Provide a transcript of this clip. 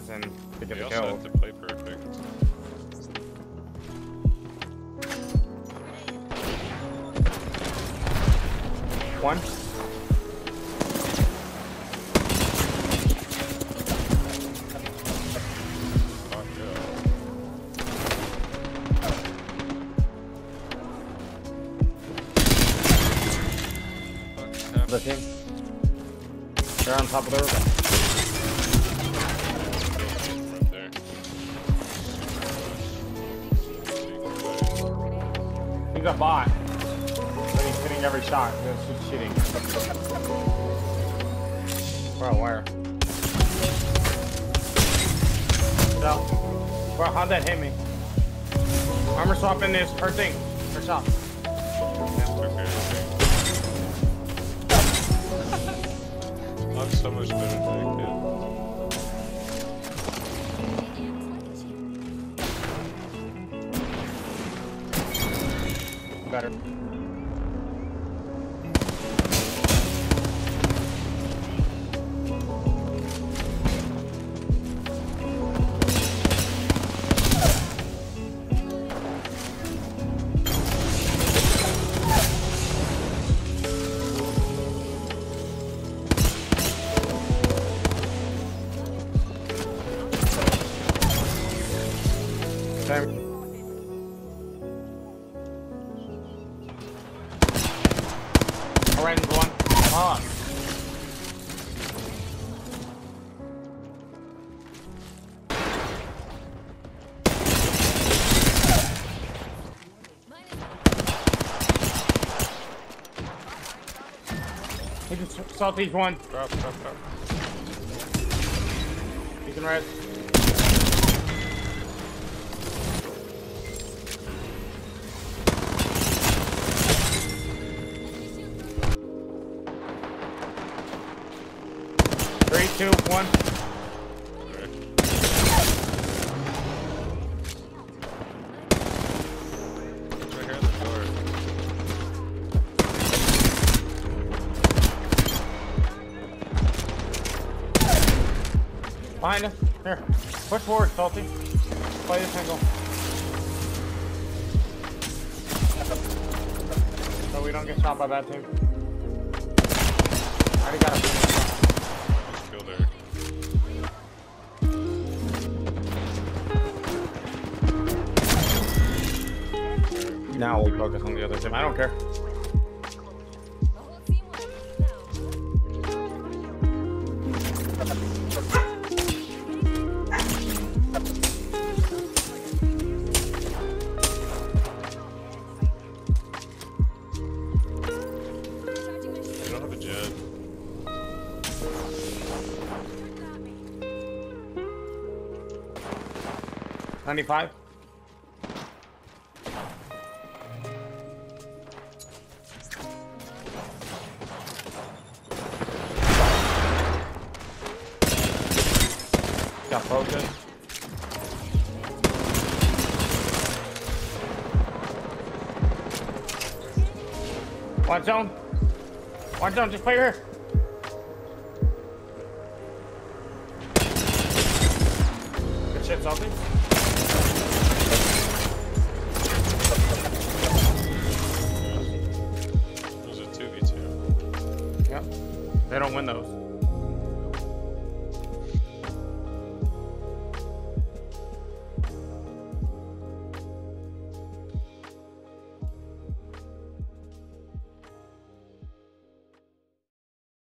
and to get They the also kill. have to play perfect. One. Fuck yeah. The team. They're on top of the roof. Right there. He's a bot. But he's hitting every shot. That's just cheating. Bro, where? No. Bro, how'd that hit me? Armor swap in this. Her thing. Her shop. I'm so much better than that kid. Better. Same. Orange one. On. He just salty's one. Drop. He's in red. Three, two, one. It's right here in the door. Behind us. Here. Push forward, Salty. Play this angle. So we don't get shot by that team. I already got him. Still there. Now we focus on the other team. I don't care. They don't have a jet. $95. Got focus. One zone. One zone, just play here. Good shit, Salty. It was a 2v2. Yep. They don't win those.